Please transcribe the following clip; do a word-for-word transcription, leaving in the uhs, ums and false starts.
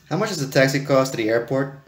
How much does the taxi cost to the airport?